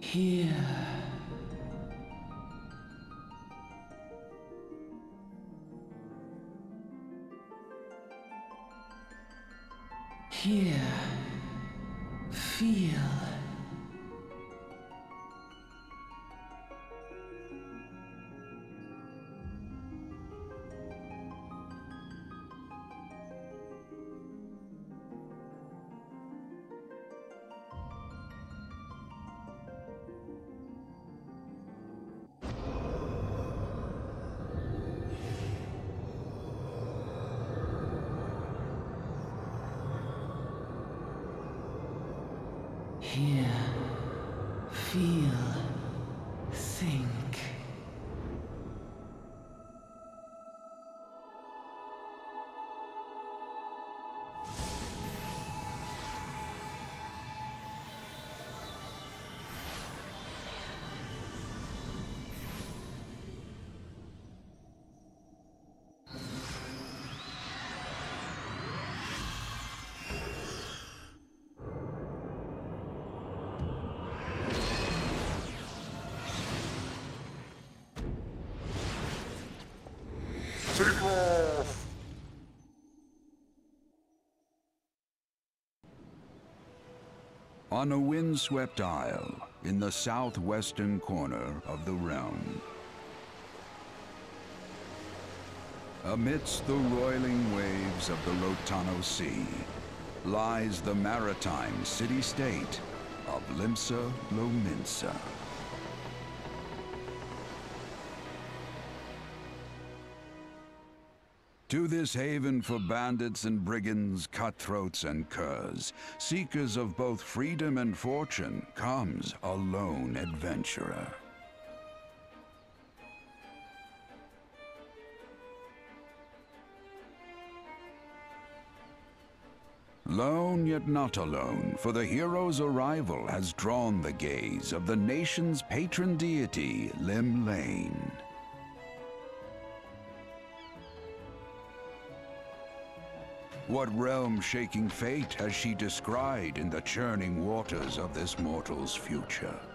Here. Here. Feel. Hear, feel, think. Take off! On a windswept isle in the southwestern corner of the realm, amidst the roiling waves of the Rotano Sea, lies the maritime city-state of Limsa Lominsa. To this haven for bandits and brigands, cutthroats and curs, seekers of both freedom and fortune, comes a lone adventurer. Lone yet not alone, for the hero's arrival has drawn the gaze of the nation's patron deity, Lim-Lane. What realm-shaking fate has she descried in the churning waters of this mortal's future?